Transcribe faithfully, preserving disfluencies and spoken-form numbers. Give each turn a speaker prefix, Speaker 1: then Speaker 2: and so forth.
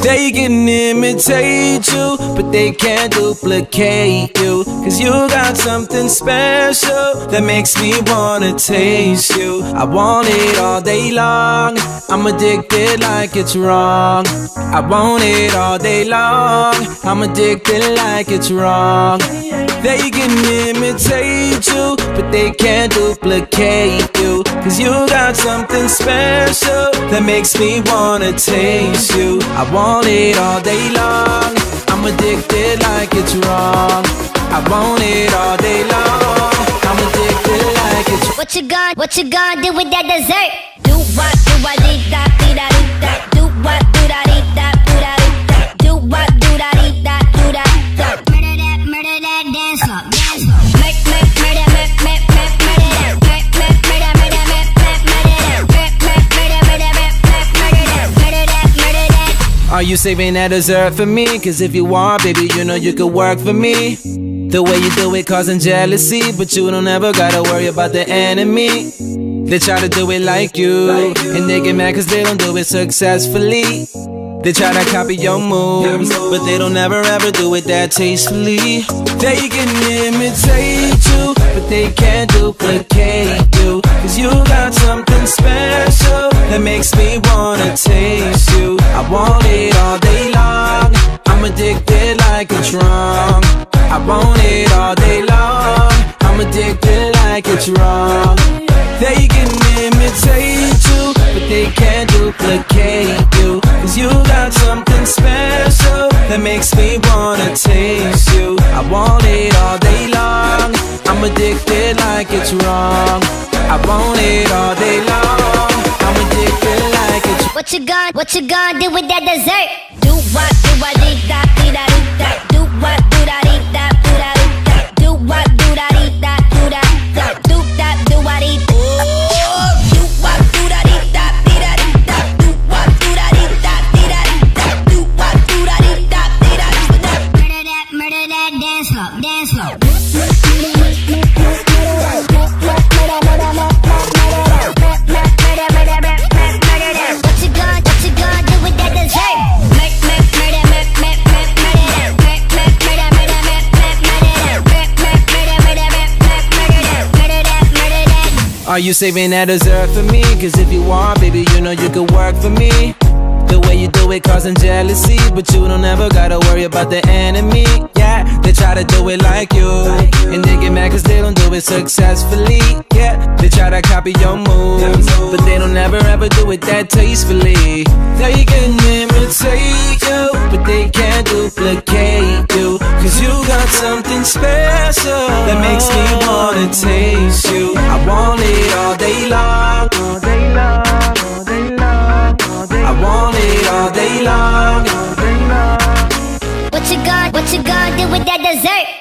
Speaker 1: They can imitate you, but they can't duplicate you. Cause you got something special that makes me wanna taste you. I want it all day long, I'm addicted like it's wrong. I want it all day long, I'm addicted like it's wrong. They can imitate you, but they can't duplicate you. Cause you got something special that makes me wanna taste you. I want it all day long, I'm addicted like it's wrong. I want it all day long, I'm addicted like it's wrong.
Speaker 2: What you gonna, what you gonna do with that dessert? Do what, do what, dee da, dee da, dee da. Do what, do da, dee da, do da, dee da. Do what, do da, dee da, do da, da. Murder that, murder that, dance floor, dance floor. Make, make, murder, make, make, make, murder that. Make, make, murder, murder, make, make, murder that. Make, make, murder, murder, make, make, murder that. Murder that, murder that.
Speaker 1: Are you saving that dessert for me? Cause if you are, baby, you know you could work for me. The way you do it causing jealousy, but you don't ever gotta worry about the enemy. They try to do it like you, and they get mad cause they don't do it successfully. They try to copy your moves, but they don't ever ever do it that tastefully. They can imitate you, but they can't duplicate you. Cause you got something special that makes me wanna taste you. I want it all day long, I'm addicted like it's wrong. I want it all day long, I'm addicted like it's wrong. They can imitate you, but they can't duplicate you. Cause you got something special that makes me wanna taste you. I want it all day long, I'm addicted like it's wrong. I want it all day long, I'm addicted like it's wrong.
Speaker 2: What you gonna, what you gonna do with that dessert? Do what, do what, dee da, dee da, dee da. Do what, do da, dee da, do da, dee da. Do what, do da, dee da, do da, da. Do that, do what, dee da. Do what, do da, dee da, dee da, dee da. Do what, do da, dee da, dee da, dee da. Do what, do da, dee da, dee da, dee da. Murder that, murder that, dance floor, dance floor.
Speaker 1: Are you saving that dessert for me? Cause if you are, baby, you know you could work for me. The way you do it causing jealousy, but you don't ever gotta worry about the enemy. Yeah, they try to do it like you, and they get mad cause they don't do it successfully. Yeah, they try to copy your moves, but they don't ever ever do it that tastefully. They can imitate you, but they can't duplicate you. Cause you got something special that makes me wanna taste you. I want it all day long, all day long, all day long, all day long. I want it all day long, all day long.
Speaker 2: What you gonna, what you gonna do with that dessert?